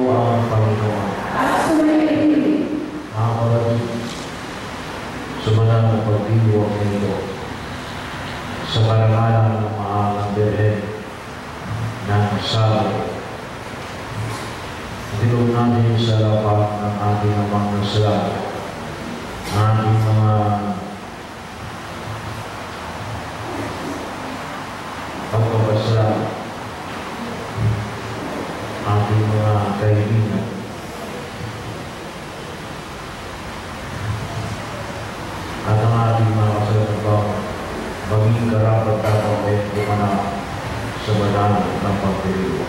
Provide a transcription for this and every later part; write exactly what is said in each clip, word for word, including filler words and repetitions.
ang Panginoon. At sumayin. Mga kapatid, sumalang na pagdiwang nito sa karangalan ng Mahalang Birhen ng Sabado. Dilog natin sa lapat ng ating amang nasala, ating mga pagpapasala, ating mga kaibigan, at ang ating mga kasalatabaw, maging karapat-dapat ay bumanap sa banal ng pagpiliw.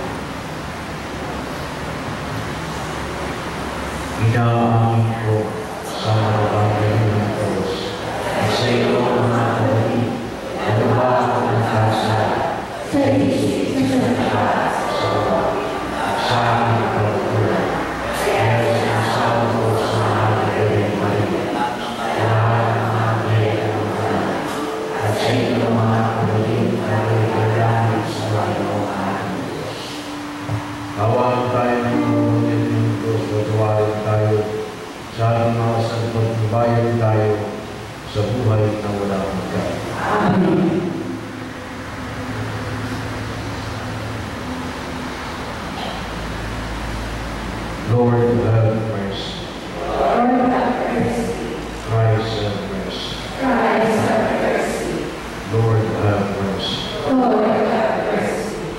Inaamin ko sa mga ng Diyos at sa iyo mga kapatid, ano ba ang nagkasa Sa isip sa lakas. sa baba, sa aking pagpiliw, kaya sinasabi ko sa mga kapatid Maria, lahat ng mga kapatid at sa iyo mga kapatid na nagkakalit sa Panginoon ating Diyos. Tawag tayo ng ngunit ng Diyos, matuwarin tayo sa ating mga santot, bayan tayo sa buhay na walang hanggan. Amen. Lord, have mercy. Lord, have mercy. Christ, have mercy. Christ, have mercy. Lord, have mercy. Lord, have mercy.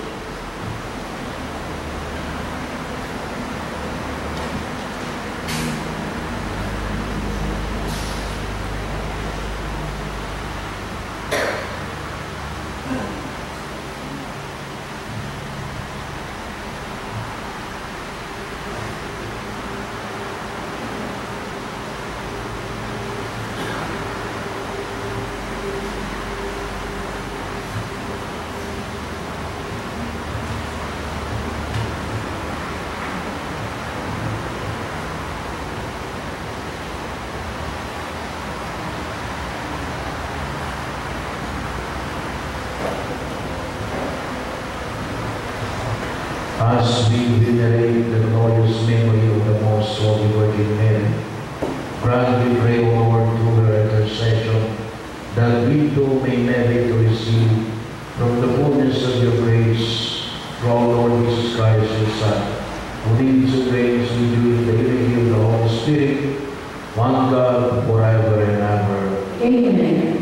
As we venerate the glorious memory of the Most Holy Virgin Mary, grant we pray, O Lord, through her intercession, that we too may merit to receive from the fullness of your grace through our Lord Jesus Christ, your Son, who lives and reigns with you in the unity of the Holy Spirit, one God, forever and ever. Amen.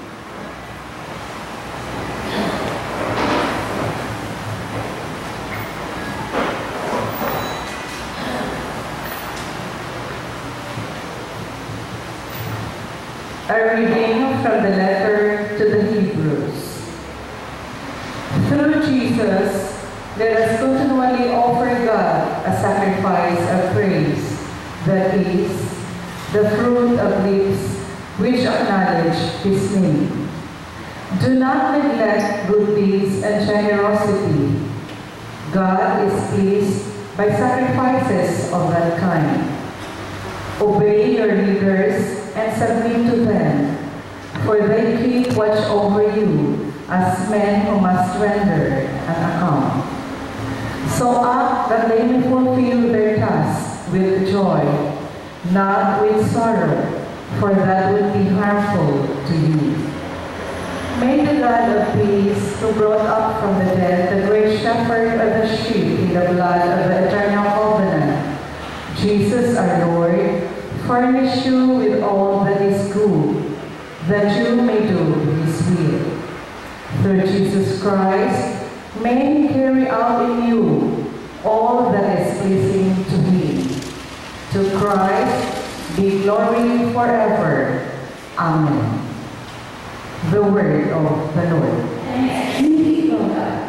A reading from the letter to the Hebrews. Through Jesus, let us continually offer God a sacrifice of praise, that is, the fruit of lips which acknowledge His name. Do not neglect good deeds and generosity. God is pleased by sacrifices of that kind. Obey your leaders and submit to them, for they keep watch over you as men who must render an account. So act that they may fulfill their task with joy, not with sorrow, for that would be harmful to you. May the God of peace, who brought up from the dead the great shepherd of the sheep in the blood of the eternal covenant, Jesus our Lord, furnish you with all that is good, that you may do His will. Through Jesus Christ, may He carry out in you all that is pleasing to Him. To Christ be glory forever. Amen. The word of the Lord. Thanks be to God.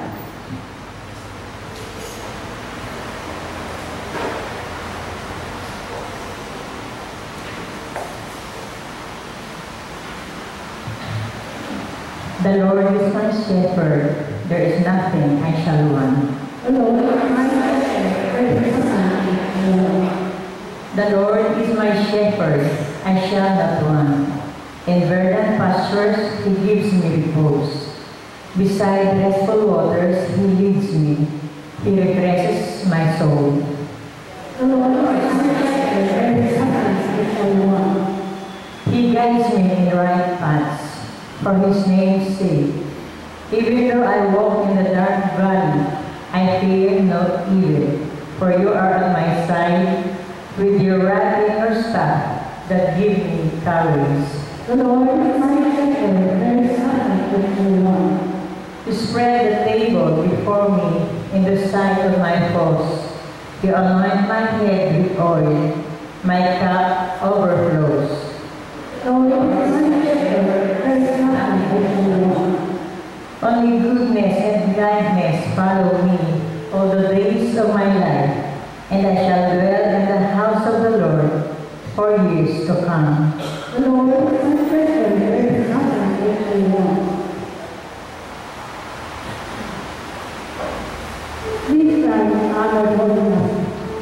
The Lord is my shepherd, there is nothing I shall want. The Lord is my shepherd, there is nothing I want. The Lord is my shepherd, I shall not want. In verdant pastures He gives me repose. Beside restful waters He leads me. He refreshes my soul. for his name's sake. Even though I walk in the dark valley, I fear no evil, for you are at my side, with your rod and your staff that give me courage. The Lord is my shepherd, there is nothing which I want. You spread the table before me in the sight of my foes. You anoint my head with oil, my cup overflows. The Lord is my shepherd, there is nothing which I want. Only goodness and kindness follow me all the days of my life, and I shall dwell in the house of the Lord for years to come. The Lord is my shepherd, there is nothing which I want. Please stand and honor the Lord.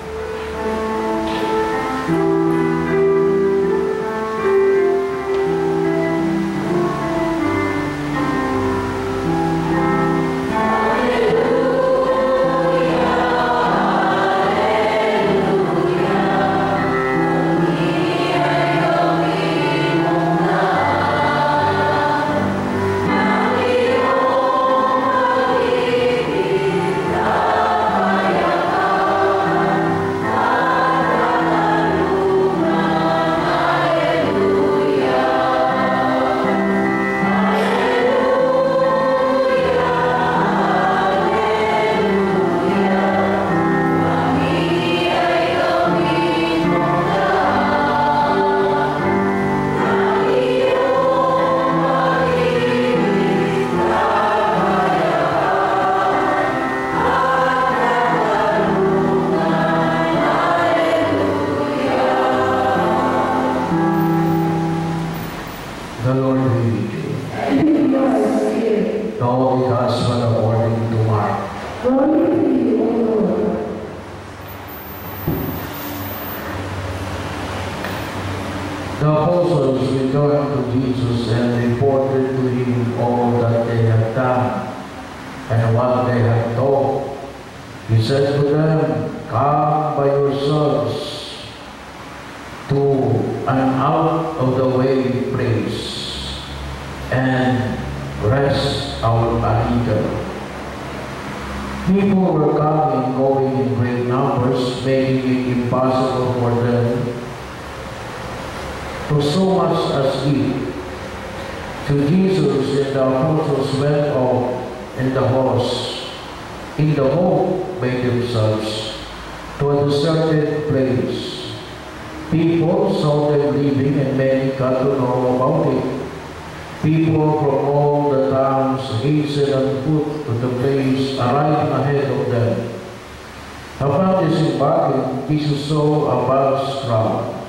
Jesus saw a vast crowd.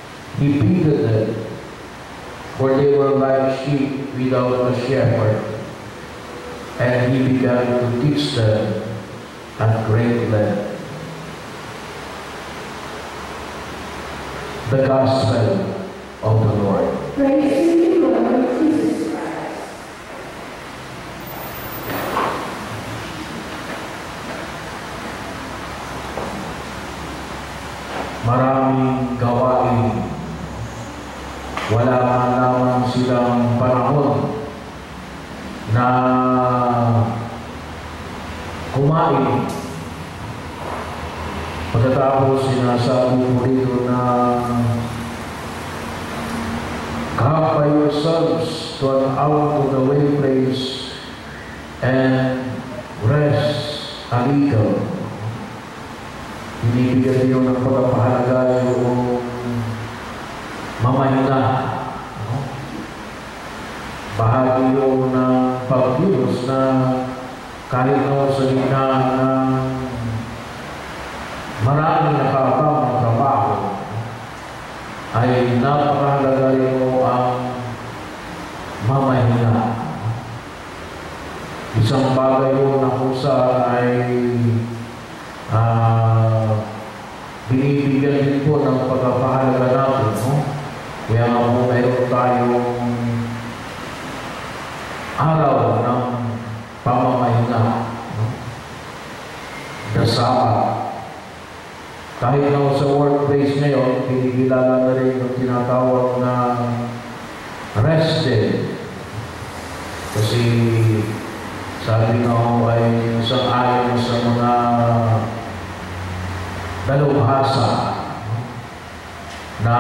He pitied them, for they were like sheep without a shepherd. And he began to teach them at great length. The Gospel of the Lord. Praise to you, Lord Jesus Christ. Maraming gawain. Wala man lamang silang panahon na kumain. Pagkatapos sinasabi mo rito na come by yourselves to an out of the way place and rest a little. Binibigyan niyo ng pagpapahalaga yung mamahinga. Bahagi yun ng pagkilos na kahit na sa gitna ng maraming nakakapang ng trabaho, ay napakahalaga rin mo ang mamahinga. Isang bagay yun na kung saan ay Uh, binibigyan din po ng pagpapahalaga natin, no? Kaya nga po mayroon tayong araw ng pamamahinga, no? The Sabbath. Kahit na sa workplace ngayon, pinigilala na rin yung tinatawag na rest day. Kasi sabi nga ako ay sang-ayon sa mga dalubhasa na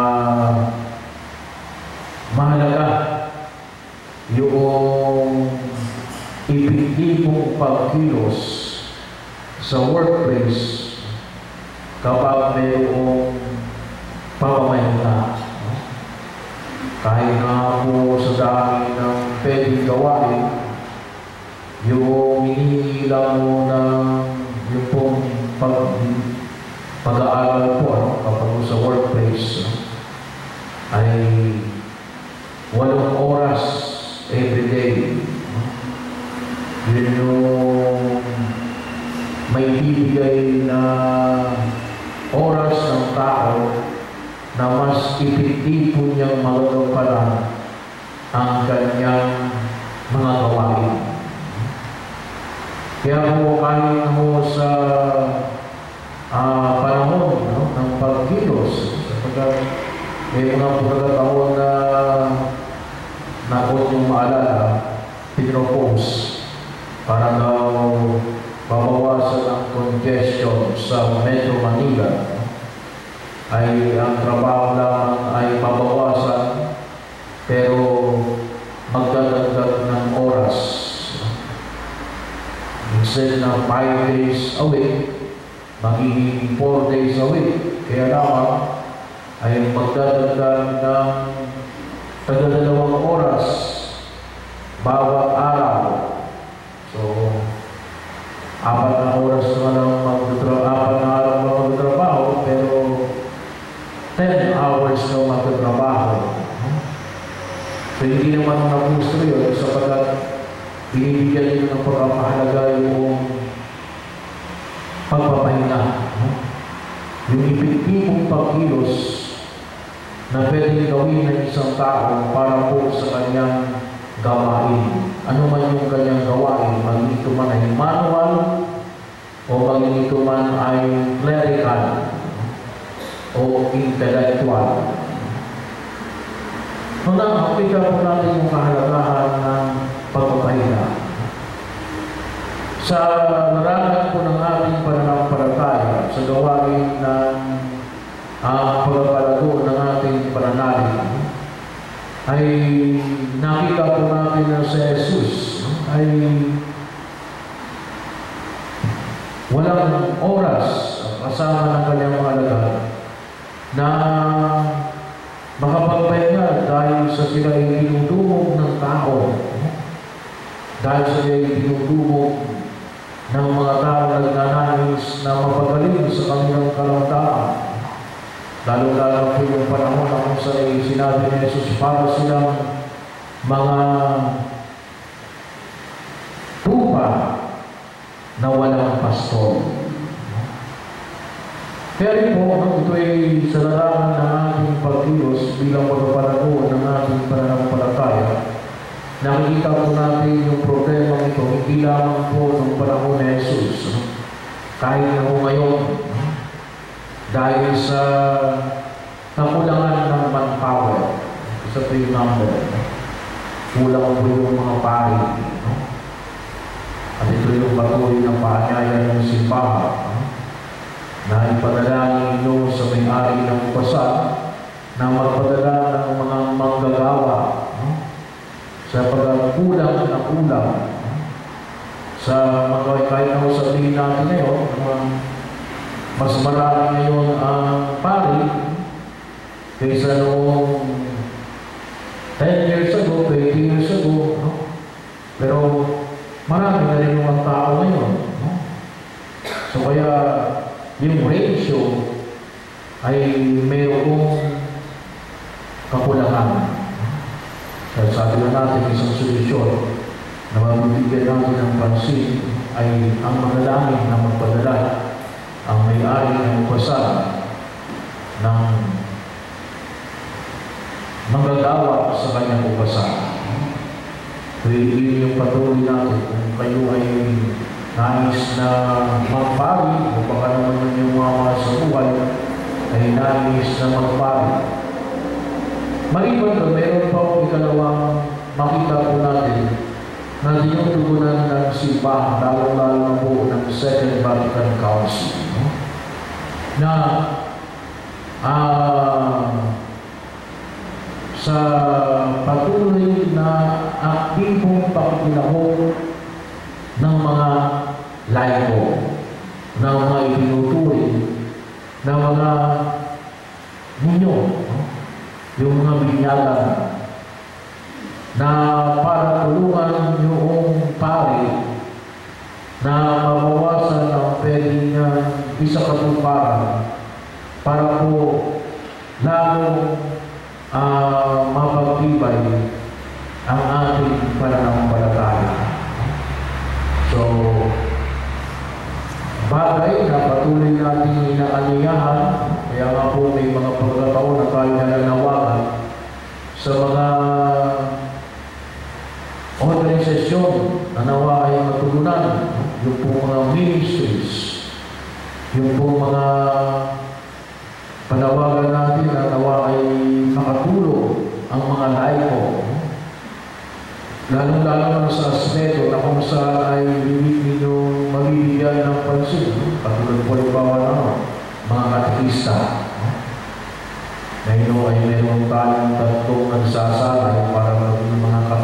mahalaga yung epektibong pagkilos sa workplace kapag mayroong pamamahinga. Kahit na po sa dami ng pwedeng gawain, yung hinihingi lang mo ng yung pong pag, pag-aaral po ano, kapag sa workplace ay walong oras everyday. Yun yung may bibigay na oras ng tao na mas epektibo niyang magagampanan ang kanyang mga gawain. Kaya po kahit mo sa uh, panahon no, ng pagkilos, sapagkat may mga pagkakataon na nakot yung maalala, pinropose para daw babawasan ang congestion sa Metro Manila, ay ang trabaho lamang ay babawasan pero magdadagdag ng oras. Instead na five days a week, magiging four days a week. Kaya lamang ay magdadagdag ng taga-dalawang oras bawat araw. So, apat na oras na lang magtatrabaho, apat na araw na magtatrabaho, pero ten hours na magtatrabaho. So, hindi naman na gusto yun sapagkat binibigyan nyo ng pagpapahalaga yung pagpapahinga. Yung epektibong pagkilos na pwedeng gawin ng isang tao para po sa kanyang gawain. Ano man yung kanyang gawain, maging ito man ay manual o maging ito man ay clerical o intellectual. Ngunit makita po natin yung kahalagahan ng pagpapahinga. Sa larangan po ng ating pananampalataya, sa gawain ng uh, pagpapalago ng ating pananalig, ay nakita po natin na si Jesus ay walang oras kasama ng kanyang mga alagad na makapagpahinga dahil sa sila ay tinutubog ng tao, dahil sa sila ay tinutubog ng mga tao na nagnanais na mapagaling sa kanilang karamdaman. Lalo-lalo po yung panahon na kung saan ay sinabi ni Jesus para silang mga tupa na walang pastor. Kaya rin po, ito ay sa larangan ng ating pagkilos bilang magpapalago ng ating pananampalataya. Nakikita po natin yung problema ito, hindi lamang po ng panahon ni Jesus. Kahit na po ngayon, dahil sa kakulangan ng manpower, isa po yung number, kulang po yung mga pari. At ito yung patuloy ng paanyaya ng simbahan na ipadala ninyo sa may-ari ng pasal na magpadala ng mga manggagawa sa pagkulang na kulang sa mga kahit na sabihin natin ngayon, mas marami ngayon ang pari kaysa noong ten years ago, twenty years ago, no? Pero marami na rin mga tao ngayon, no? So kaya yung ratio ay mayroong kakulangan. Kaya sabi na natin isang solusyon na mabibigyan natin ng pansin ay ang manalangin na magpadala ang may-ari ng pasal ng manggagawa sa kanyang upasal. Kaya yun yung patuloy natin kung kayo ay nais na magpari o baka naman yung mga sa buhay ay nais na magpari. Maliban doon, mayroon pa akong ikalawang makita po natin na tinutugunan ng simbahan, lalo-lalo na po ng Second Vatican Council, no? Na ah, sa patuloy na aktibong pakikinahon ng mga laiko, ng mga itinuturing, ng mga ninyo, no? Yung mga binyagan, na para tulungan yung pari na mabawasan ang pwede niya isa katuparan para po lalong uh, mapagtibay ang ating pananampalataya. So, bagay na patuloy natin inaanyayahan, kaya nga po may mga pagkataon na tayo nananawagan sa mga organisasyon na nawa ay matugunan, yung po mga ministries, yung po mga panawagan natin na nawa ay makatulong ang mga laiko, lalong-lalo na sa aspeto na kung saan ay hindi ninyo mabibigyan ng pansin, patulad po yung bawa na mga katekista, na ino ay meron tayong tatlong nagsasalay para maging mga